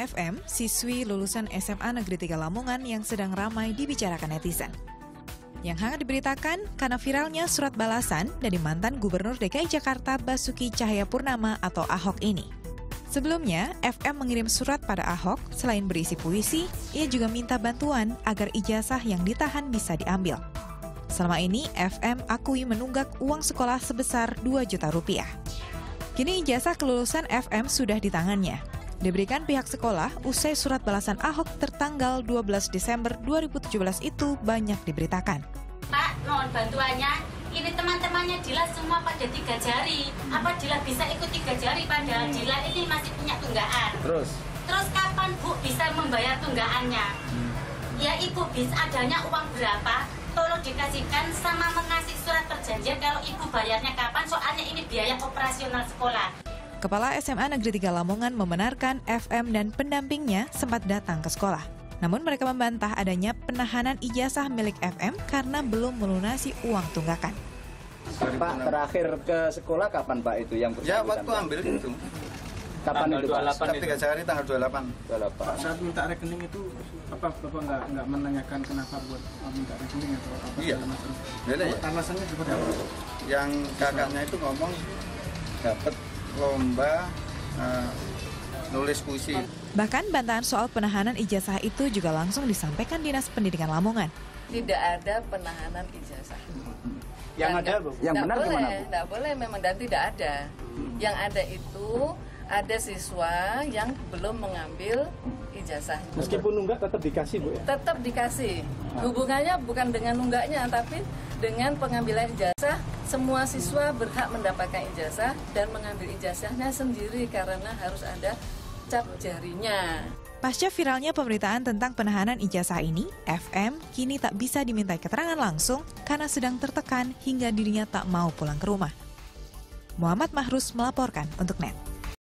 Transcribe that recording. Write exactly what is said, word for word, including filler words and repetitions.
F M, siswi lulusan S M A Negeri tiga Lamongan yang sedang ramai dibicarakan netizen. Yang hangat diberitakan karena viralnya surat balasan dari mantan Gubernur D K I Jakarta Basuki Cahayapurnama atau Ahok ini. Sebelumnya, F M mengirim surat pada Ahok, selain berisi puisi, ia juga minta bantuan agar ijazah yang ditahan bisa diambil. Selama ini, F M akui menunggak uang sekolah sebesar dua juta rupiah. Kini ijazah kelulusan F M sudah di tangannya. Diberikan pihak sekolah usai surat balasan Ahok tertanggal dua belas Desember dua ribu tujuh belas itu banyak diberitakan. Pak, mohon bantuannya. Ini teman-temannya Dila semua pada tiga jari. Apa Dila bisa ikut tiga jari padahal hmm. Dila ini masih punya tunggakan. Terus? Terus kapan Bu bisa membayar tunggakannya? Hmm. Ya Ibu bisa adanya uang berapa? Tolong dikasihkan sama mengasih surat perjanjian kalau Ibu bayarnya kapan, soalnya ini biaya operasional sekolah. Kepala S M A Negeri tiga Lamongan membenarkan F M dan pendampingnya sempat datang ke sekolah. Namun mereka membantah adanya penahanan ijazah milik F M karena belum melunasi uang tunggakan. Pak, terakhir ke sekolah kapan Pak itu yang bersangkutan? Ya, waktu ambil itu. Kapan itu Pak? Setiap tiga jari tanggal dua puluh delapan. dua puluh delapan. Pak, saat minta rekening itu, apa Bapak nggak nggak menanyakan kenapa buat minta rekening atau apa? Iya. Beda ya. Alasannya seperti apa? Yang kakaknya itu ngomong dapat lomba uh, nulis puisi. Bahkan bantahan soal penahanan ijazah itu juga langsung disampaikan Dinas Pendidikan Lamongan. Tidak ada penahanan ijazah. Yang dan ada, yang benar boleh, gimana Bu? Tidak boleh memang dan tidak ada. Yang ada itu ada siswa yang belum mengambil ijazah. Meskipun nunggak tetap dikasih Bu ya? Tetap dikasih. Hubungannya bukan dengan nunggaknya, tapi dengan pengambilan ijazah. Semua siswa berhak mendapatkan ijazah dan mengambil ijazahnya sendiri karena harus ada cap jarinya. Pasca viralnya pemberitaan tentang penahanan ijazah ini, F M kini tak bisa dimintai keterangan langsung karena sedang tertekan hingga dirinya tak mau pulang ke rumah. Muhammad Mahrus melaporkan untuk N E T.